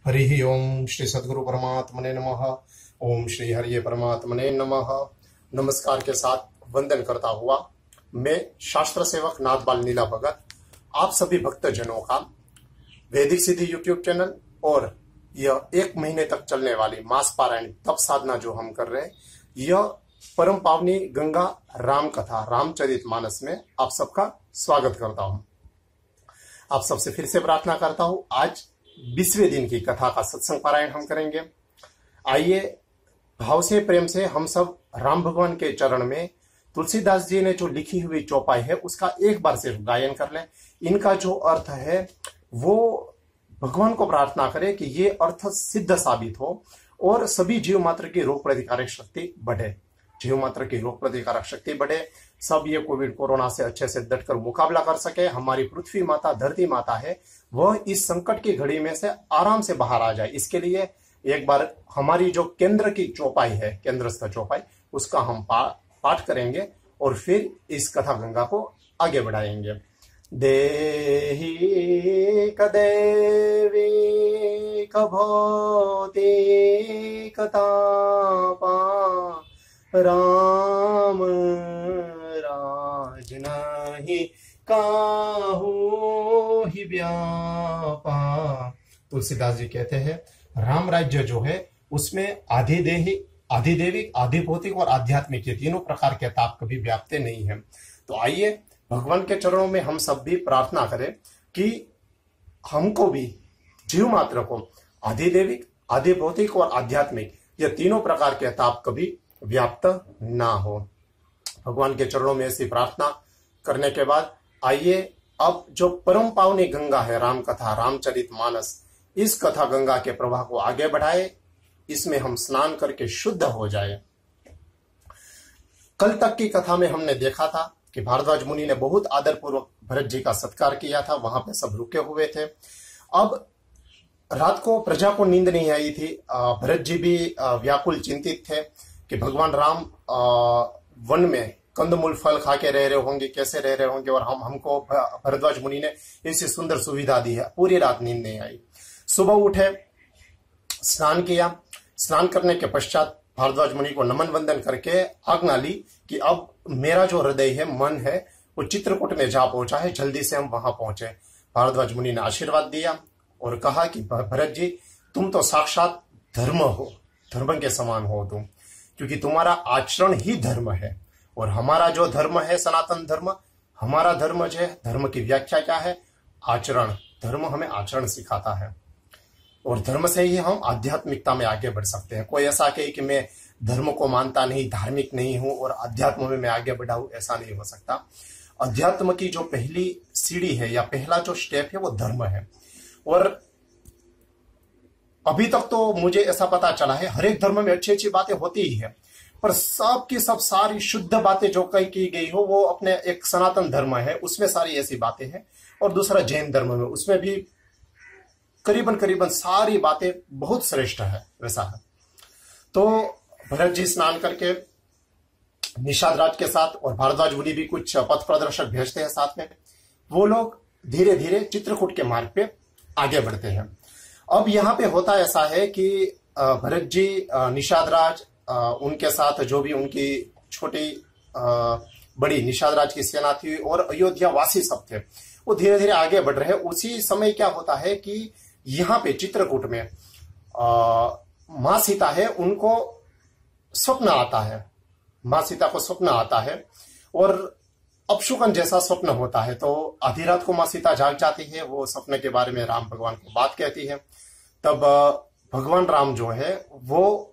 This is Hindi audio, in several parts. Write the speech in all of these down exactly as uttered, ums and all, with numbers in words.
हरि ओम श्री सद्गुरु परमात्मने नमः। ओम श्री हरिये परमात्मने नमः। नमस्कार के साथ वंदन करता हुआ मैं शास्त्र सेवक नाथबाल नीला भगत आप सभी भक्तजनों का वैदिक सिद्धि यूट्यूब चैनल और यह एक महीने तक चलने वाली मास पारायण तप साधना जो हम कर रहे हैं, यह परम पावनी गंगा राम कथा रामचरित मानस में आप सबका स्वागत करता हूं। आप सबसे फिर से प्रार्थना करता हूं, आज बीसवें दिन की कथा का सत्संग पारायण हम करेंगे। आइए भाव से प्रेम से हम सब राम भगवान के चरण में तुलसीदास जी ने जो लिखी हुई चौपाई है उसका एक बार सिर्फ गायन कर लें। इनका जो अर्थ है वो भगवान को प्रार्थना करें कि ये अर्थ सिद्ध साबित हो और सभी जीव मात्र की रोग प्रतिकारक शक्ति बढ़े, जीव मात्र की रोग प्रतिकारक शक्ति बढ़े, सब ये कोविड कोरोना से अच्छे से डटकर मुकाबला कर सके। हमारी पृथ्वी माता धरती माता है, वह इस संकट की घड़ी में से आराम से बाहर आ जाए। इसके लिए एक बार हमारी जो केंद्र की चौपाई है, केंद्रस्थ चौपाई, उसका हम पा, पाठ करेंगे और फिर इस कथा गंगा को आगे बढ़ाएंगे। देहि कदेवी कभौति कतापा राम राज नहीं काहू ही व्यापा। तुलसीदास जी कहते हैं राम राज्य जो है उसमें आधिदेही आधिदेविक आधिभौतिक और आध्यात्मिक ये तीनों प्रकार के ताप कभी व्यापते नहीं है। तो आइए भगवान के चरणों में हम सब भी प्रार्थना करें कि हमको भी जीव मात्र को आधिदेविक आधिभौतिक और आध्यात्मिक ये तीनों प्रकार के ताप कभी व्याप्त ना हो। भगवान के चरणों में ऐसी प्रार्थना करने के बाद आइए अब जो परम पावनी गंगा है राम कथा रामचरित मानस, इस कथा गंगा के प्रवाह को आगे बढ़ाए, इसमें हम स्नान करके शुद्ध हो जाए। कल तक की कथा में हमने देखा था कि भारद्वाज मुनि ने बहुत आदरपूर्वक भरत जी का सत्कार किया था, वहां पे सब रुके हुए थे। अब रात को प्रजा को नींद नहीं आई थी, भरत जी भी व्याकुल चिंतित थे कि भगवान राम वन में कंदमूल फल खा के रह रहे होंगे, कैसे रह रहे होंगे, और हम हमको भरद्वाज मुनि ने ऐसी सुंदर सुविधा दी है। पूरी रात नींद नहीं आई। सुबह उठे, स्नान किया, स्नान करने के पश्चात भारद्वाज मुनि को नमन वंदन करके आज्ञा ली कि अब मेरा जो हृदय है, मन है, वो चित्रकूट में जा पहुंचा है, जल्दी से हम वहां पहुंचे। भारद्वाज मुनि ने आशीर्वाद दिया और कहा कि भरत जी तुम तो साक्षात धर्म हो, धर्म के समान हो तुम, क्योंकि तुम्हारा आचरण ही धर्म है और हमारा जो धर्म है सनातन धर्म, हमारा धर्म जो है, धर्म की व्याख्या क्या है? आचरण। धर्म हमें आचरण सिखाता है और धर्म से ही हम आध्यात्मिकता में आगे बढ़ सकते हैं। कोई ऐसा कहे कि मैं धर्म को मानता नहीं, धार्मिक नहीं हूं और अध्यात्म में मैं आगे बढ़ा हूं, ऐसा नहीं हो सकता। अध्यात्म की जो पहली सीढ़ी है या पहला जो स्टेप है वो धर्म है। और अभी तक तो मुझे ऐसा पता चला है हर एक धर्म में अच्छी अच्छी बातें होती ही है, पर सब की सब सारी शुद्ध बातें जो कही की गई हो वो अपने एक सनातन धर्म है उसमें सारी ऐसी बातें हैं, और दूसरा जैन धर्म में उसमें भी करीबन करीबन सारी बातें बहुत श्रेष्ठ है, वैसा है। तो भरत जी स्नान करके निषाद राज के साथ और भारद्वाज मुनि भी कुछ पथ प्रदर्शक भेजते हैं साथ में, वो लोग धीरे धीरे चित्रकूट के मार्ग पे आगे बढ़ते हैं। अब यहाँ पे होता ऐसा है कि भरत जी निषाद राज उनके साथ जो भी उनकी छोटी बड़ी निषाद राज की सेना थी और अयोध्या वासी सब थे, वो धीरे धीरे आगे बढ़ रहे हैं। उसी समय क्या होता है कि यहाँ पे चित्रकूट में माँ सीता है, उनको स्वप्न आता है, माँ सीता को स्वप्न आता है और अपशुकन जैसा स्वप्न होता है। तो आधी रात को माँ सीता जाग जाती है, वो सपने के बारे में राम भगवान को बात कहती है। तब भगवान राम जो है वो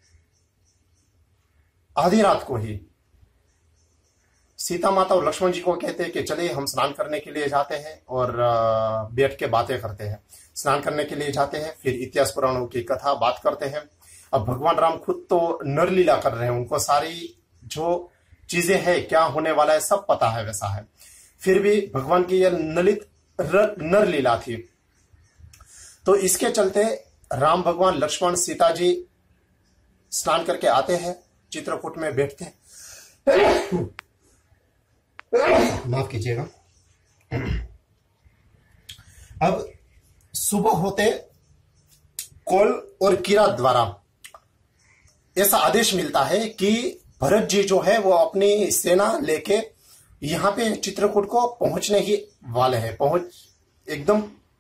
आधी रात को ही सीता माता और लक्ष्मण जी को कहते हैं कि चलिए हम स्नान करने के लिए जाते हैं और बैठ के बातें करते हैं। स्नान करने के लिए जाते हैं, फिर इतिहास पुराणों की कथा बात करते हैं। अब भगवान राम खुद तो नरलीला कर रहे हैं, उनको सारी जो चीजें हैं, क्या होने वाला है, सब पता है, वैसा है। फिर भी भगवान की यह ललित नरलीला थी, तो इसके चलते राम भगवान लक्ष्मण सीता जी स्नान करके आते हैं, चित्रकूट में बैठते हैं। माफ कीजिएगा। अब सुबह होते कोल और किरात द्वारा ऐसा आदेश मिलता है कि भरत जी जो है वो अपनी सेना लेके यहाँ पे चित्रकूट को पहुंचने ही वाले हैं, पहुंच एकदम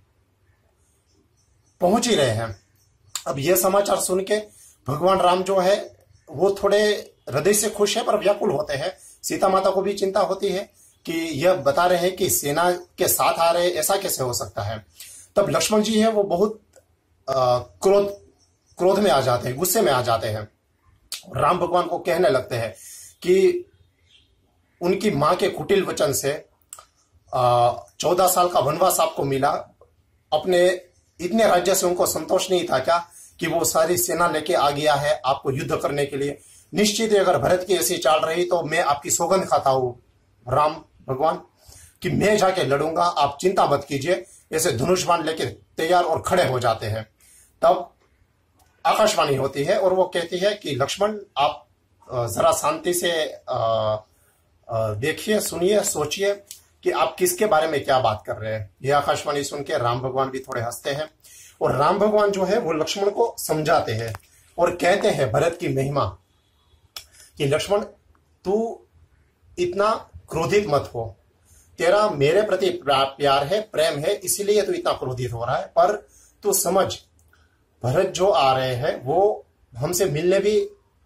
पहुंच ही रहे हैं। अब यह समाचार सुन के भगवान राम जो है वो थोड़े हृदय से खुश है पर व्याकुल होते हैं। सीता माता को भी चिंता होती है कि यह बता रहे हैं कि सेना के साथ आ रहे, ऐसा कैसे हो सकता है। तब लक्ष्मण जी है वो बहुत क्रोध क्रोध में आ जाते हैं, गुस्से में आ जाते हैं। राम भगवान को कहने लगते हैं कि उनकी मां के कुटिल वचन से चौदह साल का वनवास आपको मिला, अपने इतने राज्य से उनको संतोष नहीं था क्या कि वो सारी सेना लेके आ गया है आपको युद्ध करने के लिए। निश्चित ही अगर भरत की ऐसी चाल रही तो मैं आपकी सौगंध खाता हूं राम भगवान कि मैं जाके लड़ूंगा, आप चिंता मत कीजिए। ऐसे धनुष बाण लेके तैयार और खड़े हो जाते हैं। तब आकाशवाणी होती है और वो कहती है कि लक्ष्मण आप जरा शांति से देखिए, सुनिए, सोचिए कि आप किसके बारे में क्या बात कर रहे हैं। यह आकाशवाणी सुन के राम भगवान भी थोड़े हंसते हैं और राम भगवान जो है वो लक्ष्मण को समझाते हैं और कहते हैं भरत की महिमा कि लक्ष्मण तू इतना क्रोधित मत हो, तेरा मेरे प्रति प्यार है, प्रेम है, इसीलिए तू इतना क्रोधित हो रहा है। पर तू समझ भरत जो आ रहे हैं वो हमसे मिलने भी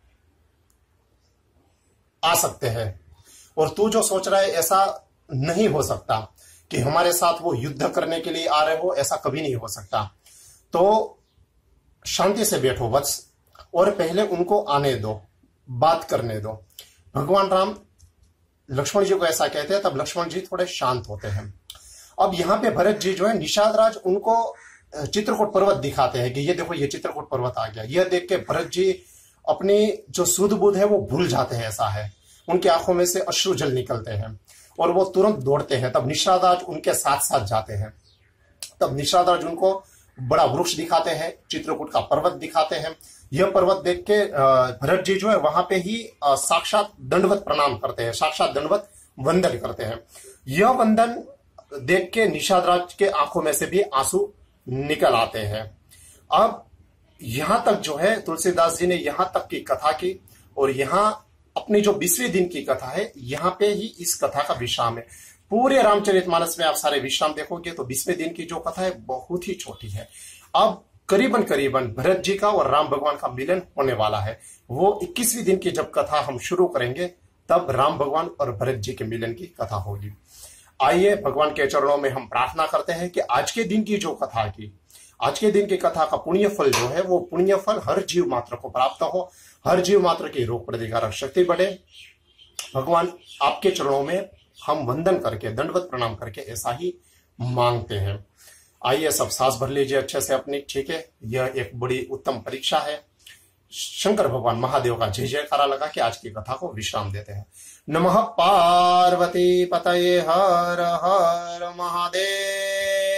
आ सकते हैं और तू जो सोच रहा है ऐसा नहीं हो सकता कि हमारे साथ वो युद्ध करने के लिए आ रहे हो, ऐसा कभी नहीं हो सकता। तो शांति से बैठो वत्स और पहले उनको आने दो, बात करने दो। भगवान राम लक्ष्मण जी को ऐसा कहते हैं। तब लक्ष्मण जी थोड़े शांत होते हैं। अब यहाँ पे भरत जी जो है निषाद राज उनको चित्रकूट पर्वत दिखाते हैं कि ये देखो ये चित्रकूट पर्वत आ गया। यह देख के भरत जी अपनी जो सुध बुध है वो भूल जाते हैं, ऐसा है। उनकी आंखों में से अश्रु जल निकलते हैं और वो तुरंत दौड़ते हैं। तब निषाद राज उनके साथ साथ जाते हैं। तब निषाद राज उनको बड़ा वृक्ष दिखाते हैं, चित्रकूट का पर्वत दिखाते हैं। यह पर्वत देख के भरत जी जो है वहां पे ही साक्षात दंडवत प्रणाम करते हैं, साक्षात दंडवत वंदन करते हैं। यह वंदन देख के निषाद राज के आंखों में से भी आंसू निकल आते हैं। अब यहां तक जो है तुलसीदास जी ने यहां तक की कथा की और यहां अपनी जो बीसवें दिन की कथा है यहां पे ही इस कथा का विश्राम है। पूरे रामचरितमानस में आप सारे विश्राम देखोगे तो बीसवें दिन की जो कथा है बहुत ही छोटी है। अब करीबन करीबन भरत जी का और राम भगवान का मिलन होने वाला है। वो इक्कीसवीं दिन की जब कथा हम शुरू करेंगे तब राम भगवान और भरत जी के मिलन की कथा होगी। आइए भगवान के चरणों में हम प्रार्थना करते हैं कि आज के दिन की जो कथा की, आज के दिन की कथा का पुण्य फल जो है वो पुण्य फल हर जीव मात्र को प्राप्त हो, हर जीव मात्र की रोग प्रतिकारक शक्ति बढ़े। भगवान आपके चरणों में हम वंदन करके, दंडवत प्रणाम करके ऐसा ही मांगते हैं। आइए सब सांस भर लीजिए अच्छे से अपनी, ठीक है। यह एक बड़ी उत्तम परीक्षा है। शंकर भगवान महादेव का जय जयकारा लगा के आज की कथा को विश्राम देते हैं। नमः पार्वती पतये हर हर महादेव।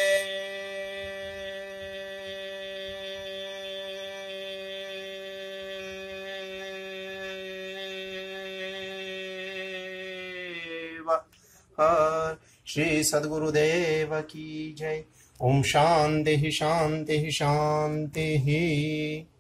हर श्री सद्गुरुदेव की जय। ओम शांति शांति शांति।